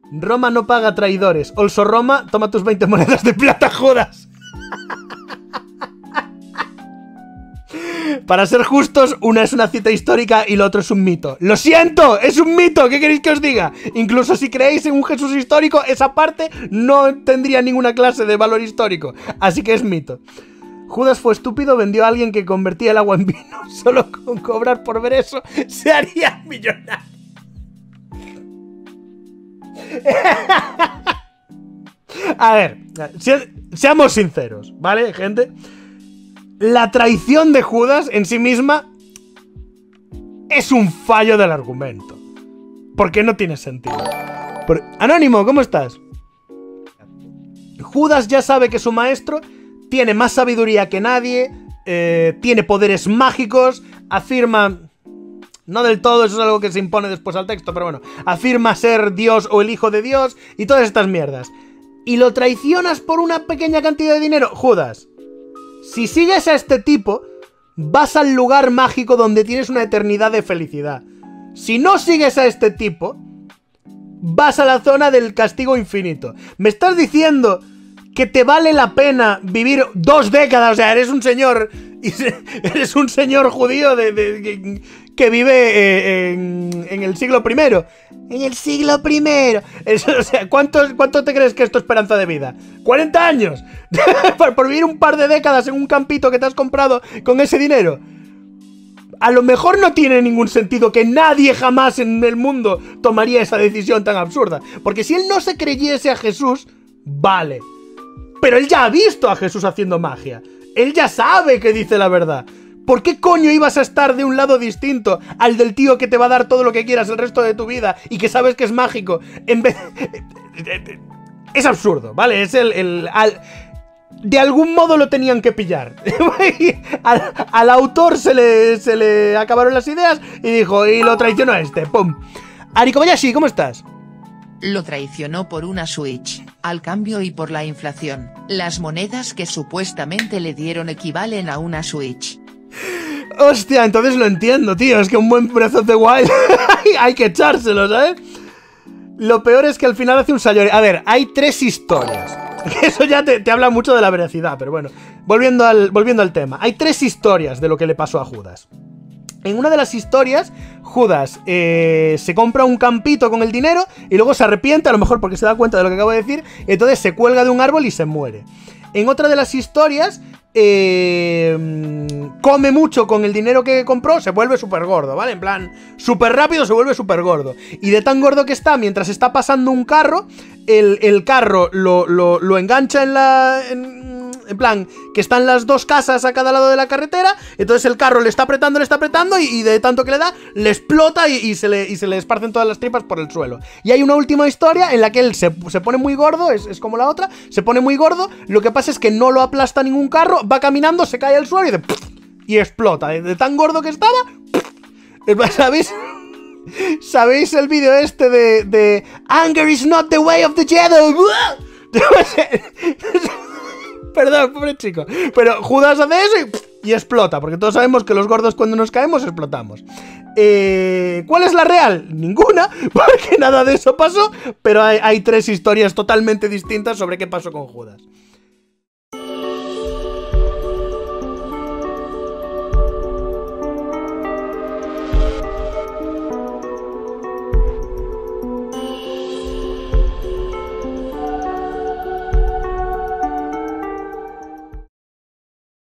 Roma no paga traidores. Also Roma, toma tus 20 monedas de plata, Judas. Para ser justos, una es una cita histórica y lo otro es un mito. ¡Lo siento! ¡Es un mito! ¿Qué queréis que os diga? Incluso si creéis en un Jesús histórico, esa parte no tendría ninguna clase de valor histórico. Así que es mito. Judas fue estúpido, vendió a alguien que convertía el agua en vino. Solo con cobrar por ver eso se haría millonario. A ver, seamos sinceros, ¿vale, gente? La traición de Judas en sí misma es un fallo del argumento. Porque no tiene sentido. Anónimo, ¿cómo estás? Judas ya sabe que su maestro tiene más sabiduría que nadie, tiene poderes mágicos, afirma... No del todo, eso es algo que se impone después al texto, pero bueno. Afirma ser Dios o el hijo de Dios y todas estas mierdas. Y lo traicionas por una pequeña cantidad de dinero. Judas, si sigues a este tipo, vas al lugar mágico donde tienes una eternidad de felicidad. Si no sigues a este tipo, vas a la zona del castigo infinito. ¿Me estás diciendo que te vale la pena vivir 2 décadas? O sea, eres un señor... Eres un señor judío que vive en el siglo I. En el siglo I. O sea, ¿cuánto te crees que es tu esperanza de vida? ¿40 años? Por vivir un par de décadas en un campito que te has comprado con ese dinero. A lo mejor no tiene ningún sentido, que nadie jamás en el mundo tomaría esa decisión tan absurda. Porque si él no se creyese a Jesús, vale. Pero él ya ha visto a Jesús haciendo magia. Él ya sabe que dice la verdad. ¿Por qué coño ibas a estar de un lado distinto al del tío que te va a dar todo lo que quieras el resto de tu vida y que sabes que es mágico? En vez... Es absurdo, ¿vale? Es de algún modo lo tenían que pillar. Al autor se le acabaron las ideas y dijo, y lo traicionó a este. ¡Pum! Ari Kobayashi, ¿cómo estás? Lo traicionó por una Switch, al cambio y por la inflación. Las monedas que supuestamente le dieron equivalen a una Switch. Hostia, entonces lo entiendo, tío. Es que un buen Breath of the Wild hay que echárselo, ¿sabes? Lo peor es que al final hace un Sayori. A ver, hay 3 historias. Eso ya te habla mucho de la veracidad, pero bueno. Volviendo al tema. Hay 3 historias de lo que le pasó a Judas. En una de las historias, Judas se compra un campito con el dinero y luego se arrepiente, a lo mejor porque se da cuenta de lo que acabo de decir, y entonces se cuelga de un árbol y se muere. En otra de las historias, come mucho con el dinero que compró, se vuelve súper gordo, ¿vale? En plan, súper rápido se vuelve súper gordo. Y de tan gordo que está, mientras está pasando un carro, el carro lo engancha en plan, que están las 2 casas a cada lado de la carretera. Entonces el carro le está apretando y de tanto que le da, le explota y se le esparcen todas las tripas por el suelo. Y hay una última historia en la que él se pone muy gordo, es como la otra, se pone muy gordo. Lo que pasa es que no lo aplasta ningún carro, va caminando, se cae al suelo y explota. De tan gordo que estaba, ¿sabéis? ¿Sabéis el vídeo este de Anger is not the way of the Jedi? Perdón, pobre chico. Pero Judas hace eso y explota. Porque todos sabemos que los gordos cuando nos caemos explotamos. ¿Cuál es la real? Ninguna, porque nada de eso pasó. Pero hay 3 historias totalmente distintas sobre qué pasó con Judas.